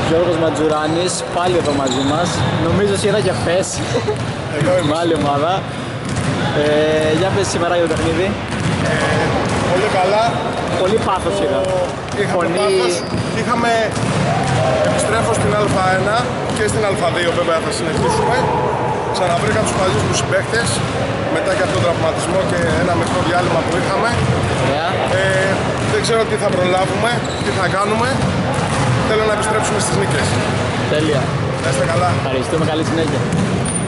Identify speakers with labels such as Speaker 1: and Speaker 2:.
Speaker 1: Γιώργος Ματζουράνης, πάλι εδώ μαζί μας. Νομίζω σειρά και χθες. Με άλλη ομάδα. Για πες σήμερα για το παιχνίδι.
Speaker 2: Πολύ καλά.
Speaker 1: Πολύ πάθος είδα.
Speaker 2: Είχαμε επιστρέφω στην Α1 και στην Α2 βέβαια θα συνεχίσουμε. Ξαναβρήκα τους παλιούς μου συμπαίκτες μετά και αυτόν τον τραυματισμό και ένα μικρό διάλειμμα που είχαμε. Δεν ξέρω τι θα προλάβουμε, τι θα κάνουμε. Θέλω να επιστρέψουμε στις νίκες.
Speaker 1: Τέλεια.
Speaker 2: Να είστε καλά.
Speaker 1: Ευχαριστούμε, καλή συνέχεια.